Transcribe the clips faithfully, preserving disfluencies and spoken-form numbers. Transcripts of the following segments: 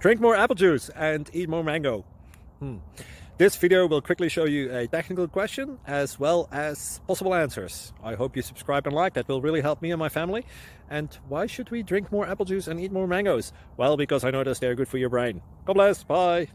Drink more apple juice and eat more mango. Hmm. This video will quickly show you a technical question as well as possible answers. I hope you subscribe and like, that will really help me and my family. And why should we drink more apple juice and eat more mangoes? Well, because I noticed they're good for your brain. God bless, bye!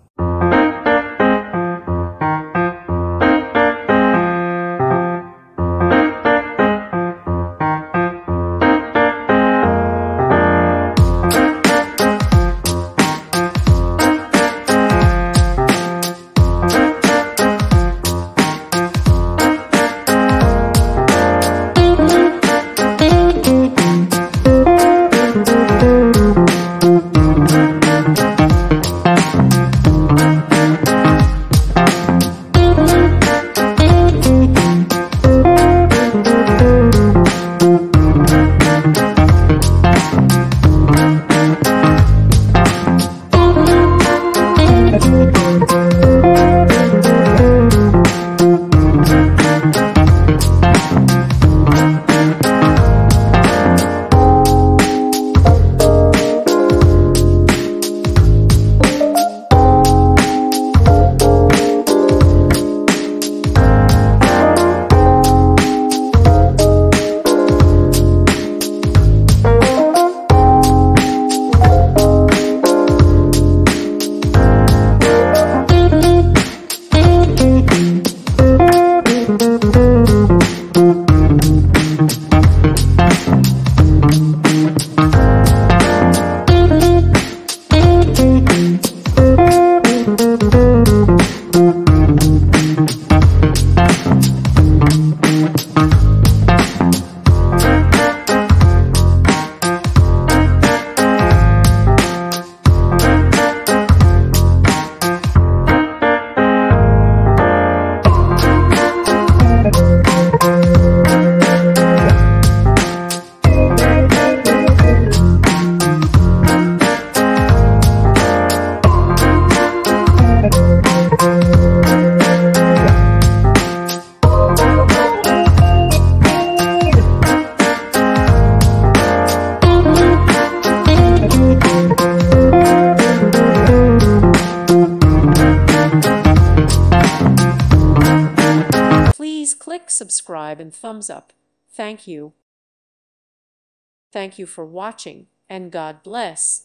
Please click subscribe and thumbs up. Thank you. Thank you for watching, and God bless.